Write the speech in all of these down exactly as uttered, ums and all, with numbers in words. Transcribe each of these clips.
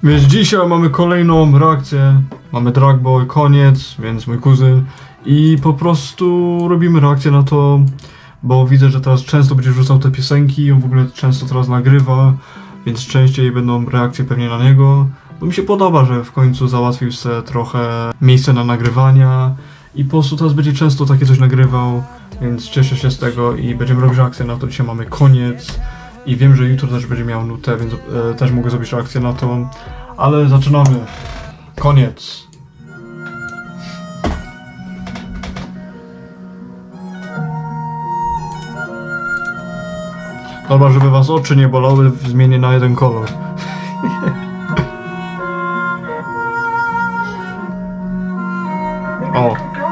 Więc dzisiaj mamy kolejną reakcję. Mamy Dragboy, koniec, więc mój kuzyn. I po prostu robimy reakcję na to, bo widzę, że teraz często będzie wrzucał te piosenki, on w ogóle często teraz nagrywa, więc częściej będą reakcje pewnie na niego. Bo mi się podoba, że w końcu załatwił sobie trochę miejsce na nagrywania i po prostu teraz będzie często takie coś nagrywał, więc cieszę się z tego i będziemy robić reakcję na to. Dzisiaj mamy koniec i wiem, że jutro też będzie miał nutę, więc e, też mogę zrobić reakcję na to, ale zaczynamy. Koniec. Dobra, żeby was oczy nie bolały, zmienię na jeden kolor. O.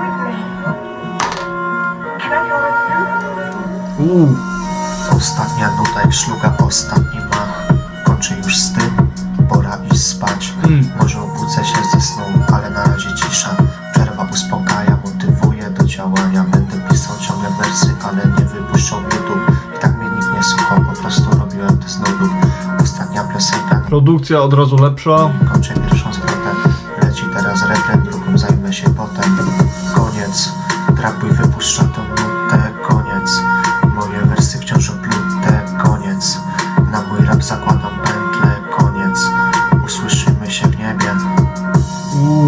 Uuu. Ostatnia nuta jak szluga, ostatni mach. Kończę już z tym, pora iść spać. Mm. Może obudzę się ze snu, ale na razie cisza. Przerwa uspokaja, motywuje do działania. Będę pisał ciągle wersy, ale nie wypuszczą YouTube. I tak mnie nikt nie słuchał, po prostu robiłem to z nudów. Ostatnia piosenka. Produkcja od razu lepsza. Kończę pierwszą zwrotę. Leci teraz refren, drugą zajmę się potem. Koniec. Dragboy wypuszcza tą nutę. Koniec. Moje wersy wciąż oplute. Koniec. Na mój rap zakładam pętlę. Koniec. Usłyszymy się w niebie. Uuu.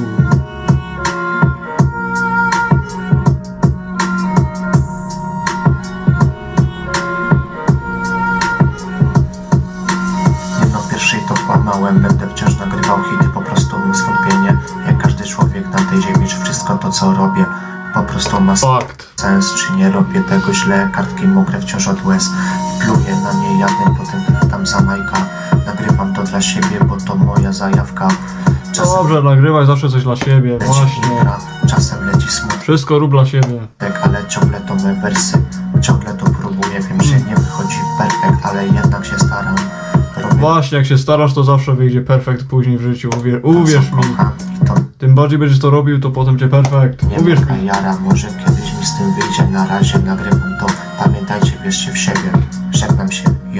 Nie no, w pierwszej to kłamałem. Będę wciąż nagrywał hity, po prostu mam zwątpienie. Jak każdy człowiek na tej ziemi, czy wszystko to co robię po prostu ma Fakt. sens, czy nie robię tego źle. Kartki mokre wciąż od łez. Pluję na nie, jadę potem tam za Majka. Nagrywam to dla siebie, bo to moja zajawka. Czasem Dobrze, nagrywaj zawsze coś dla siebie, leci właśnie. gra, czasem leci smutek, Wszystko rób dla siebie. ale ciągle to me wersy. Ciągle to próbuję, wiem, że nie wychodzi perfekt, ale jednak się staram. Robię Właśnie, jak się starasz, to zawsze wyjdzie perfekt później w życiu, uwierz, to, uwierz co mi. kocham, i to Tym bardziej będziesz to robił, to potem cię perfekt. nie Uwierz taka mi. jara, może kiedyś mi z tym wyjdzie. Na razie nagrywam to, pamiętajcie, wierzcie w siebie. Żegnam się, yo.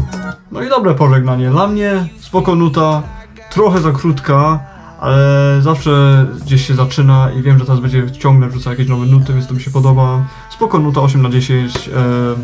No i dobre pożegnanie. Dla mnie spoko nuta, trochę za krótka, ale zawsze gdzieś się zaczyna i wiem, że teraz będzie ciągle wrzucał jakieś nowe nuty, więc to mi się podoba. Spoko nuta, osiem na dziesięć. E,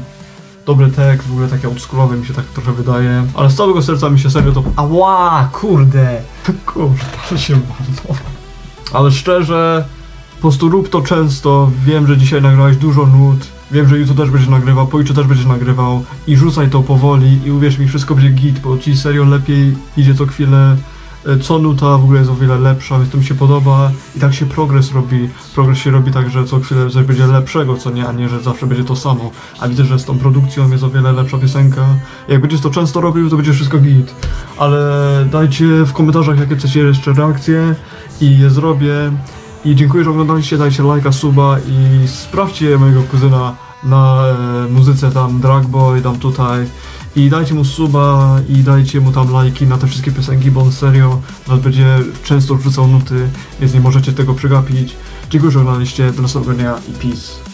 dobry tekst, w ogóle taki oldschoolowy mi się tak trochę wydaje. Ale z całego serca mi się serio to... Ała, kurde! Kurde, ale się bardzo. Ale szczerze, po prostu rób to często. Wiem, że dzisiaj nagrałeś dużo nut. Wiem, że jutro też będziesz nagrywał, pojutrze też będziesz nagrywał. I rzucaj to powoli i uwierz mi, wszystko będzie git, bo ci serio lepiej idzie co chwilę. Co nuta w ogóle jest o wiele lepsza, więc to mi się podoba. I tak się progres robi. Progres się robi tak, że co chwilę coś będzie lepszego, co nie, a nie, że zawsze będzie to samo. A widzę, że z tą produkcją jest o wiele lepsza piosenka. Jak będziesz to często robił, to będzie wszystko git. Ale dajcie w komentarzach, jakie chcecie jeszcze reakcje i je zrobię. I dziękuję, że oglądaliście, dajcie lajka, suba i sprawdźcie mojego kuzyna na e, muzyce tam Dragboy, tam tutaj. I dajcie mu suba i dajcie mu tam lajki na te wszystkie piosenki, bo on serio nas będzie często wrzucał nuty, więc nie możecie tego przegapić. Dziękuję, że oglądaliście, do następnego dnia i peace.